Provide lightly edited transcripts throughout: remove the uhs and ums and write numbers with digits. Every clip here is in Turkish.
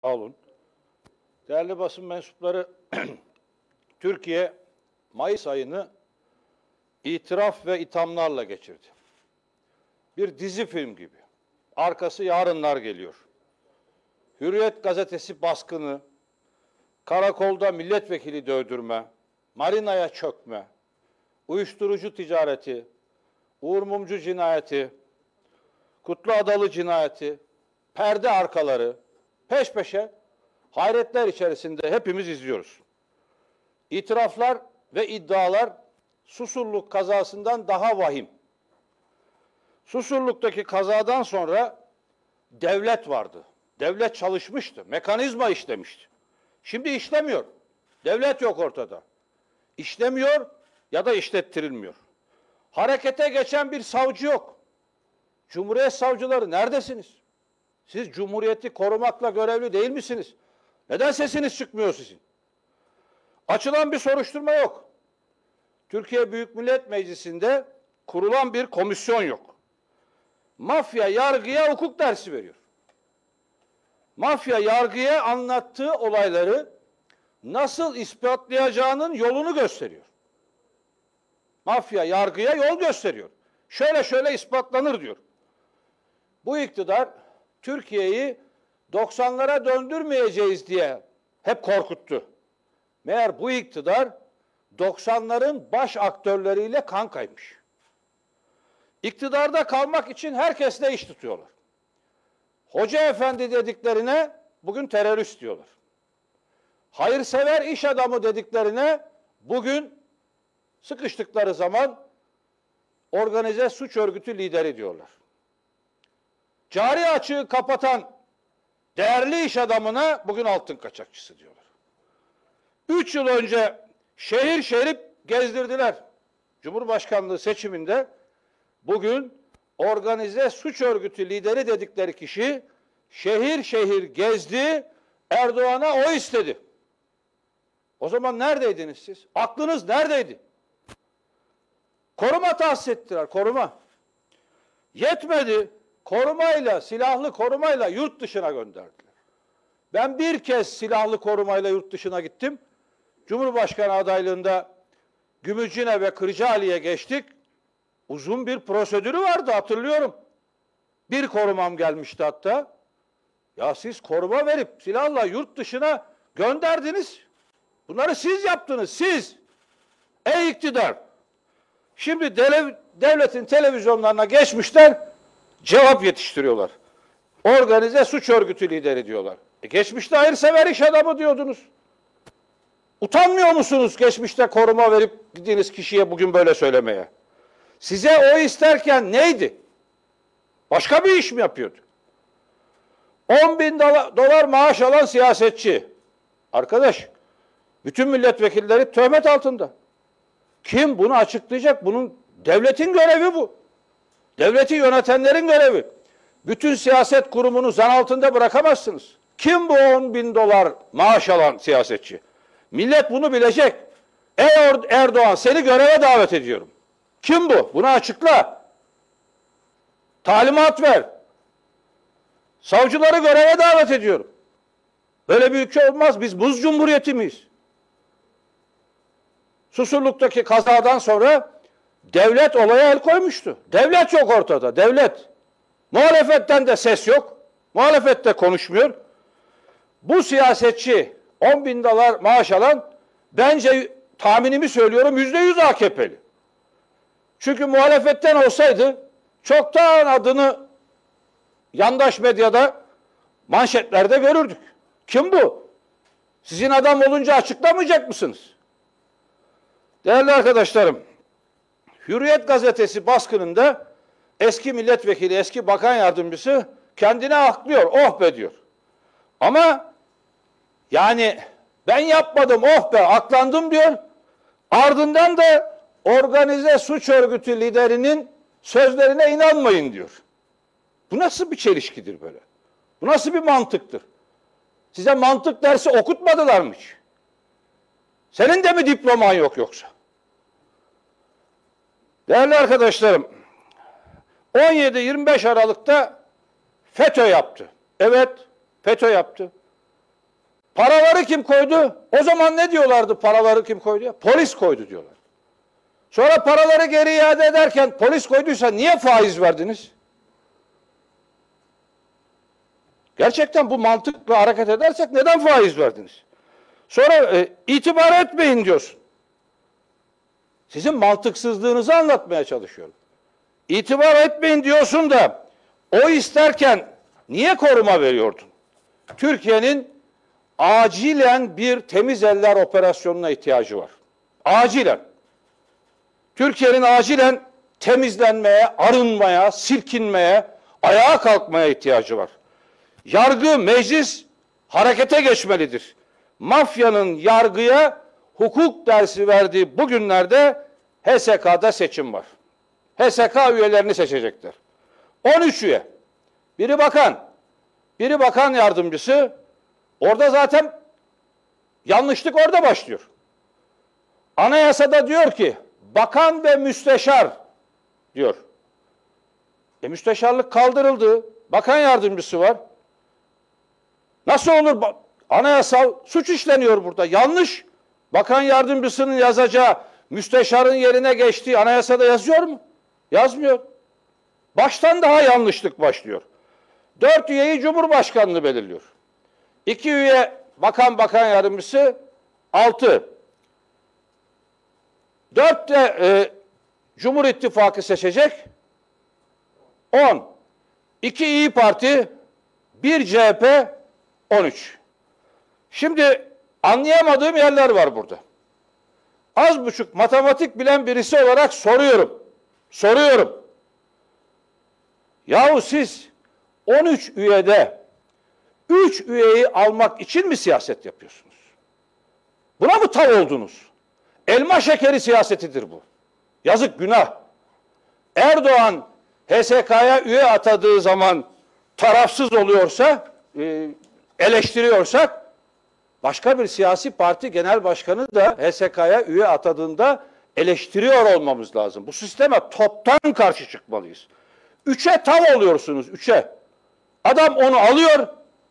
Sağ olun. Değerli basın mensupları, Türkiye Mayıs ayını itiraf ve ithamlarla geçirdi. Bir dizi film gibi. Arkası yarınlar geliyor. Hürriyet gazetesi baskını, karakolda milletvekili dövdürme, marinaya çökme, uyuşturucu ticareti, Uğur Mumcu cinayeti, Kutlu Adalı cinayeti, perde arkaları peş peşe hayretler içerisinde hepimiz izliyoruz. İtiraflar ve iddialar Susurluk kazasından daha vahim. Susurluk'taki kazadan sonra devlet vardı. Devlet çalışmıştı. Mekanizma işlemişti. Şimdi işlemiyor. Devlet yok ortada. İşlemiyor ya da işlettirilmiyor. Harekete geçen bir savcı yok. Cumhuriyet savcıları neredesiniz? Siz Cumhuriyeti korumakla görevli değil misiniz? Neden sesiniz çıkmıyor sizin? Açılan bir soruşturma yok. Türkiye Büyük Millet Meclisi'nde kurulan bir komisyon yok. Mafya yargıya hukuk dersi veriyor. Mafya yargıya anlattığı olayları nasıl ispatlayacağının yolunu gösteriyor. Mafya yargıya yol gösteriyor. Şöyle şöyle ispatlanır diyor. Bu iktidar Türkiye'yi 90'lara döndürmeyeceğiz diye hep korkuttu. Meğer bu iktidar 90'ların baş aktörleriyle kankaymış. İktidarda kalmak için herkesle iş tutuyorlar. Hoca efendi dediklerine bugün terörist diyorlar. Hayırsever iş adamı dediklerine bugün sıkıştıkları zaman organize suç örgütü lideri diyorlar. Cari açığı kapatan değerli iş adamına bugün altın kaçakçısı diyorlar. 3 yıl önce şehir şehir gezdirdiler. Cumhurbaşkanlığı seçiminde bugün organize suç örgütü lideri dedikleri kişi şehir şehir gezdi, Erdoğan'a oy istedi. O zaman neredeydiniz siz? Aklınız neredeydi? Koruma tahsis ettiler, koruma. Yetmedi, korumayla, silahlı korumayla yurt dışına gönderdiler. Ben bir kez silahlı korumayla yurt dışına gittim. Cumhurbaşkanı adaylığında Gümüşcine ve Kırcaali'ye geçtik. Uzun bir prosedürü vardı, hatırlıyorum. Bir korumam gelmişti hatta. Ya siz koruma verip silahla yurt dışına gönderdiniz. Bunları siz yaptınız, siz. Ey iktidar. Şimdi devletin televizyonlarına geçmişler, cevap yetiştiriyorlar. Organize suç örgütü lideri diyorlar. Geçmişte hayırsever iş adamı diyordunuz. Utanmıyor musunuz geçmişte koruma verip gittiğiniz kişiye bugün böyle söylemeye? Size o isterken neydi? Başka bir iş mi yapıyordu? 10 bin dolar maaş alan siyasetçi. Arkadaş, bütün milletvekilleri töhmet altında. Kim bunu açıklayacak? Bunun devletin görevi bu. Devleti yönetenlerin görevi. Bütün siyaset kurumunu zan altında bırakamazsınız. Kim bu 10 bin dolar maaş alan siyasetçi? Millet bunu bilecek. Ey Erdoğan, seni göreve davet ediyorum. Kim bu? Bunu açıkla. Talimat ver. Savcıları göreve davet ediyorum. Böyle bir ülke olmaz. Biz buz cumhuriyeti miyiz? Susurluk'taki kazadan sonra devlet olaya el koymuştu. Devlet yok ortada, devlet. Muhalefetten de ses yok. Muhalefet de konuşmuyor. Bu siyasetçi 10 bin dolar maaş alan, bence tahminimi söylüyorum, %100 AKP'li. Çünkü muhalefetten olsaydı çoktan adını yandaş medyada manşetlerde görürdük. Kim bu? Sizin adam olunca açıklamayacak mısınız? Değerli arkadaşlarım, Hürriyet gazetesi baskınında eski milletvekili, eski bakan yardımcısı kendine aklıyor, oh be diyor. Ama yani ben yapmadım, oh be, aklandım diyor. Ardından da organize suç örgütü liderinin sözlerine inanmayın diyor. Bu nasıl bir çelişkidir böyle? Bu nasıl bir mantıktır? Size mantık dersi okutmadılar mı hiç? Senin de mi diploman yok yoksa? Değerli arkadaşlarım, 17-25 Aralık'ta FETÖ yaptı. Evet, FETÖ yaptı. Paraları kim koydu? O zaman ne diyorlardı paraları kim koydu ya? Polis koydu diyorlar. Sonra paraları geri iade ederken polis koyduysa niye faiz verdiniz? Gerçekten bu mantıkla hareket edersek neden faiz verdiniz? Sonra itibar etmeyin diyorsun. Sizin mantıksızlığınızı anlatmaya çalışıyorum. İtibar etmeyin diyorsun da o isterken niye koruma veriyordun? Türkiye'nin acilen bir temiz eller operasyonuna ihtiyacı var. Acilen. Türkiye'nin acilen temizlenmeye, arınmaya, silkinmeye, ayağa kalkmaya ihtiyacı var. Yargı, meclis harekete geçmelidir. Mafyanın yargıya hukuk dersi verdiği bu günlerde HSK'da seçim var. HSK üyelerini seçecekler. 13 üye. Biri bakan, biri bakan yardımcısı. Orada zaten yanlışlık orada başlıyor. Anayasada diyor ki bakan ve müsteşar diyor. Müsteşarlık kaldırıldı. Bakan yardımcısı var. Nasıl olur? Anayasal suç işleniyor burada. Yanlış. Bakan yardımcısının yazacağı müsteşarın yerine geçtiği anayasada yazıyor mu? Yazmıyor. Baştan daha yanlışlık başlıyor. 4 üyeyi Cumhurbaşkanlığı belirliyor. 2 üye bakan yardımcısı, 6. 4 de Cumhur İttifakı seçecek, 10. 2 İYİ Parti, 1 CHP, 13. Şimdi anlayamadığım yerler var burada. Az buçuk matematik bilen birisi olarak soruyorum. Yahu siz 13 üyede 3 üyeyi almak için mi siyaset yapıyorsunuz? Buna mı tav oldunuz? Elma şekeri siyasetidir bu. Yazık, günah. Erdoğan HSK'ya üye atadığı zaman tarafsız oluyorsa, eleştiriyorsak, başka bir siyasi parti genel başkanı da HSK'ya üye atadığında eleştiriyor olmamız lazım. Bu sisteme toptan karşı çıkmalıyız. 3'e tav oluyorsunuz, 3'e. Adam onu alıyor,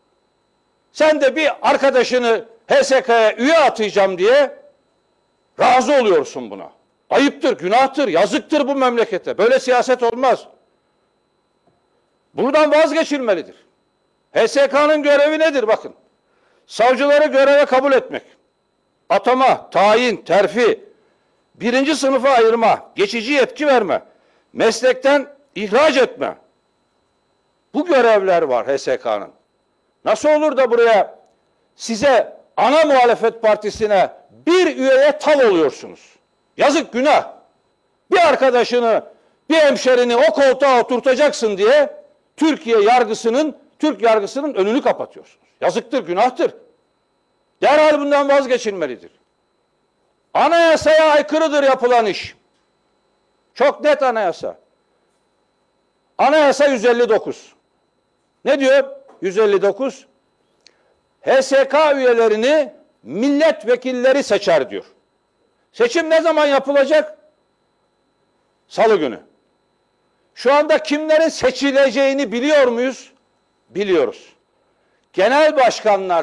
sen de bir arkadaşını HSK'ya üye atayacağım diye razı oluyorsun buna. Ayıptır, günahtır, yazıktır bu memlekete. Böyle siyaset olmaz. Buradan vazgeçilmelidir. HSK'nın görevi nedir bakın? Savcıları göreve kabul etmek, atama, tayin, terfi, 1. sınıfa ayırma, geçici yetki verme, meslekten ihraç etme. Bu görevler var HSK'nın. Nasıl olur da buraya size ana muhalefet partisine bir üyeye tav oluyorsunuz? Yazık, günah. Bir arkadaşını, bir hemşerini o koltuğa oturtacaksın diye Türk yargısının önünü kapatıyorsunuz. Yazıktır, günahtır. Derhal bundan vazgeçilmelidir. Anayasaya aykırıdır yapılan iş. Çok net anayasa. Anayasa 159. Ne diyor 159? HSK üyelerini milletvekilleri seçer diyor. Seçim ne zaman yapılacak? Salı günü. Şu anda kimlerin seçileceğini biliyor muyuz? Biliyoruz. Genel başkanlar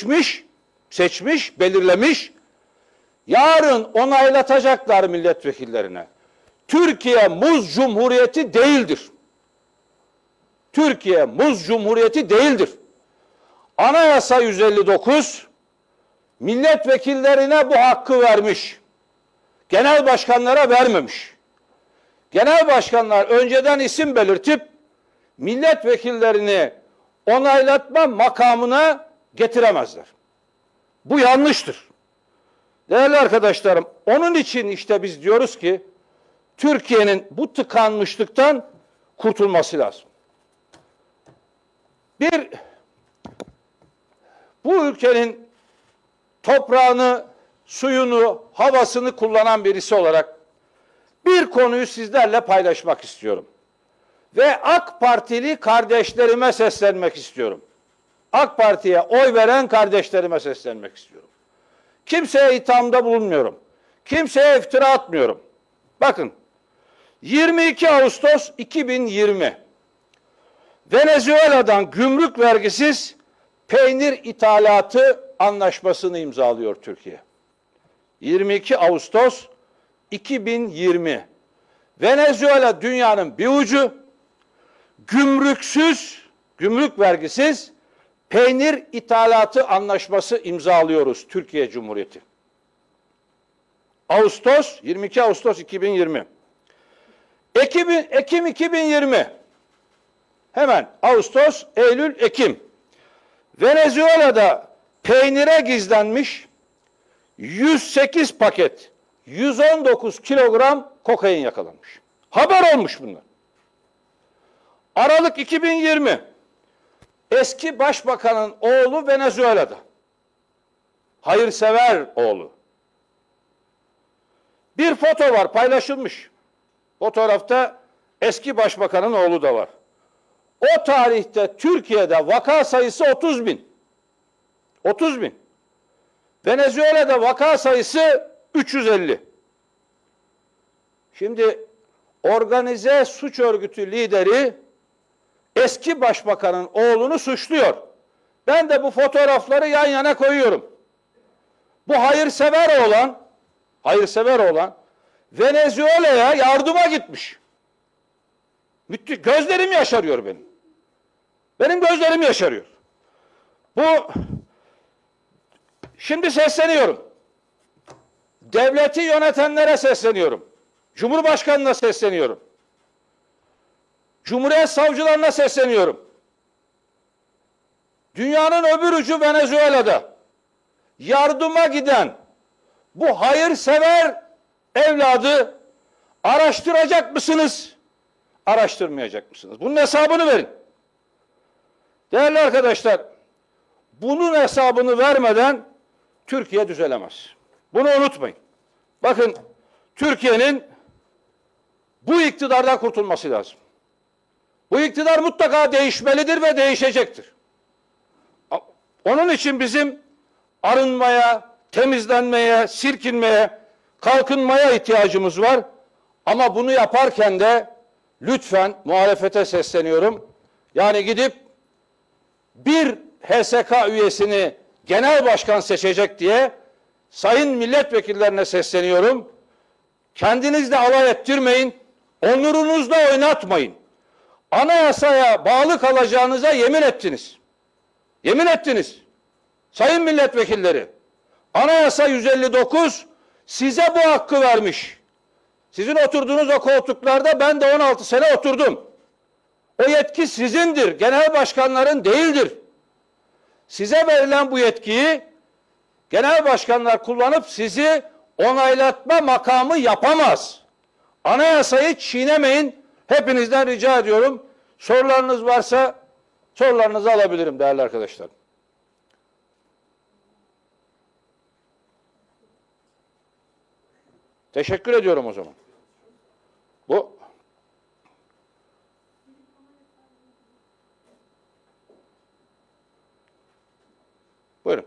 seçmiş, belirlemiş. Yarın onaylatacaklar milletvekillerine. Türkiye muz cumhuriyeti değildir. Türkiye muz cumhuriyeti değildir. Anayasa 159 milletvekillerine bu hakkı vermiş. Genel başkanlara vermemiş. Genel başkanlar önceden isim belirtip milletvekillerini onaylatma makamına getiremezler. Bu yanlıştır. Değerli arkadaşlarım, onun için işte biz diyoruz ki Türkiye'nin bu tıkanmışlıktan kurtulması lazım. Bu ülkenin toprağını, suyunu, havasını kullanan birisi olarak bir konuyu sizlerle paylaşmak istiyorum. Ve AK Partili kardeşlerime seslenmek istiyorum. AK Parti'ye oy veren kardeşlerime seslenmek istiyorum. Kimseye ithamda bulunmuyorum. Kimseye iftira atmıyorum. Bakın, 22 Ağustos 2020 Venezuela'dan gümrük vergisiz peynir ithalatı Anlaşması'nı imzalıyor Türkiye. 22 Ağustos 2020. Venezuela dünyanın bir ucu, gümrüksüz, gümrük vergisiz peynir ithalatı anlaşması imzalıyoruz Türkiye Cumhuriyeti. Ağustos, 22 Ağustos 2020. Ekim 2020. Hemen Ağustos, Eylül, Ekim. Venezuela'da peynire gizlenmiş 108 paket, 119 kilogram kokain yakalanmış. Haber olmuş bunlar. Aralık 2020. Eski başbakanın oğlu Venezuela'da. Hayırsever oğlu. Bir foto var paylaşılmış. Fotoğrafta eski başbakanın oğlu da var. O tarihte Türkiye'de vaka sayısı 30 bin. 30 bin. Venezuela'da vaka sayısı 350. Şimdi organize suç örgütü lideri eski başbakanın oğlunu suçluyor. Ben de bu fotoğrafları yan yana koyuyorum. Bu hayırsever olan Venezuela'ya yardıma gitmiş. Gözlerim yaşarıyor benim. Benim gözlerim yaşarıyor. Şimdi sesleniyorum. Devleti yönetenlere sesleniyorum. Cumhurbaşkanına sesleniyorum. Cumhuriyet savcılarına sesleniyorum. Dünyanın öbür ucu Venezuela'da yardıma giden bu hayırsever evladı araştıracak mısınız? Araştırmayacak mısınız? Bunun hesabını verin. Değerli arkadaşlar, bunun hesabını vermeden Türkiye düzelemez. Bunu unutmayın. Bakın, Türkiye'nin bu iktidardan kurtulması lazım. Bu iktidar mutlaka değişmelidir ve değişecektir. Onun için bizim arınmaya, temizlenmeye, silkinmeye, kalkınmaya ihtiyacımız var. Ama bunu yaparken de lütfen muhalefete sesleniyorum. Yani gidip bir HSK üyesini genel başkan seçecek diye sayın milletvekillerine sesleniyorum. Kendinizle alay ettirmeyin, onurunuzla oynatmayın. Anayasaya bağlı kalacağınıza yemin ettiniz. Yemin ettiniz. Sayın milletvekilleri, Anayasa 159 size bu hakkı vermiş. Sizin oturduğunuz o koltuklarda ben de 16 sene oturdum. O yetki sizindir, genel başkanların değildir. Size verilen bu yetkiyi genel başkanlar kullanıp sizi onaylatma makamı yapamaz. Anayasayı çiğnemeyin. Hepinizden rica ediyorum. Sorularınız varsa sorularınızı alabilirim değerli arkadaşlar. Teşekkür ediyorum o zaman. Buyurun.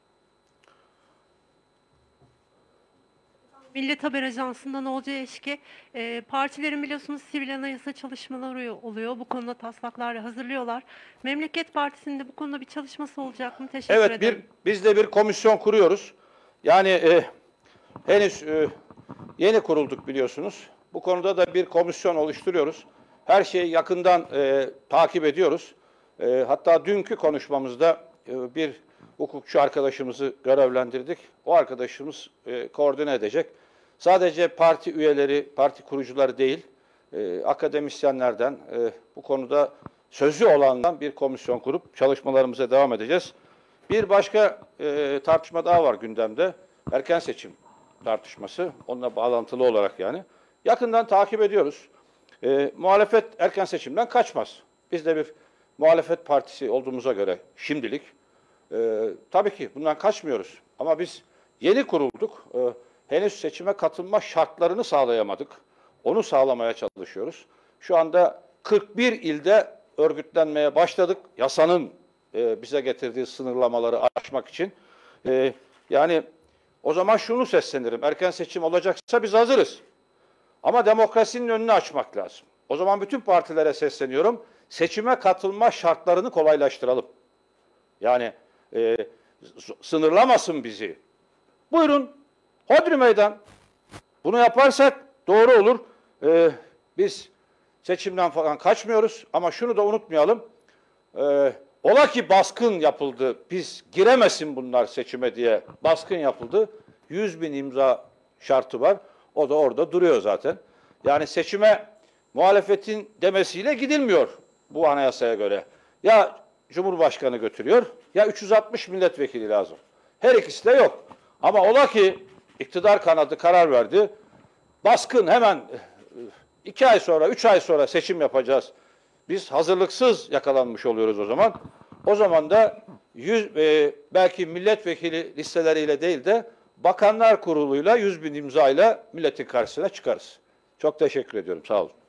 Millet Haber Ajansı'ndan Olcay Eşki, partilerin biliyorsunuz sivil anayasa çalışmaları oluyor. Bu konuda taslaklar hazırlıyorlar. Memleket Partisi'nin de bu konuda bir çalışması olacak mı? Teşekkür ederim. Evet, biz de bir komisyon kuruyoruz. Yani henüz yeni kurulduk biliyorsunuz. Bu konuda da bir komisyon oluşturuyoruz. Her şeyi yakından takip ediyoruz. Hatta dünkü konuşmamızda bir hukukçu arkadaşımızı görevlendirdik. O arkadaşımız koordine edecek. Sadece parti üyeleri, parti kurucuları değil, akademisyenlerden bu konuda sözü olandan bir komisyon kurup çalışmalarımıza devam edeceğiz. Bir başka tartışma daha var gündemde. Erken seçim tartışması. Onunla bağlantılı olarak yani. Yakından takip ediyoruz. Muhalefet erken seçimden kaçmaz. Biz de bir muhalefet partisi olduğumuza göre şimdilik tabii ki bundan kaçmıyoruz. Ama biz yeni kurulduk. Henüz seçime katılma şartlarını sağlayamadık. Onu sağlamaya çalışıyoruz. Şu anda 41 ilde örgütlenmeye başladık. Yasanın bize getirdiği sınırlamaları aşmak için. Yani o zaman şunu seslenirim. Erken seçim olacaksa biz hazırız. Ama demokrasinin önünü açmak lazım. O zaman bütün partilere sesleniyorum. Seçime katılma şartlarını kolaylaştıralım. Yani sınırlamasın bizi. Buyurun, hodri meydan. Bunu yaparsak doğru olur. Biz seçimden falan kaçmıyoruz ama şunu da unutmayalım. Ola ki baskın yapıldı, biz giremesin bunlar seçime diye baskın yapıldı. 100.000 imza şartı var. O da orada duruyor zaten. Yani seçime muhalefetin demesiyle gidilmiyor bu anayasaya göre. Ya Cumhurbaşkanı götürüyor ya 360 milletvekili lazım. Her ikisi de yok. Ama ola ki iktidar kanadı karar verdi. Baskın hemen 2 ay sonra, 3 ay sonra seçim yapacağız. Biz hazırlıksız yakalanmış oluyoruz o zaman. O zaman da belki milletvekili listeleriyle değil de Bakanlar Kurulu'yla 100.000 imzayla milletin karşısına çıkarız. Çok teşekkür ediyorum. Sağ olun.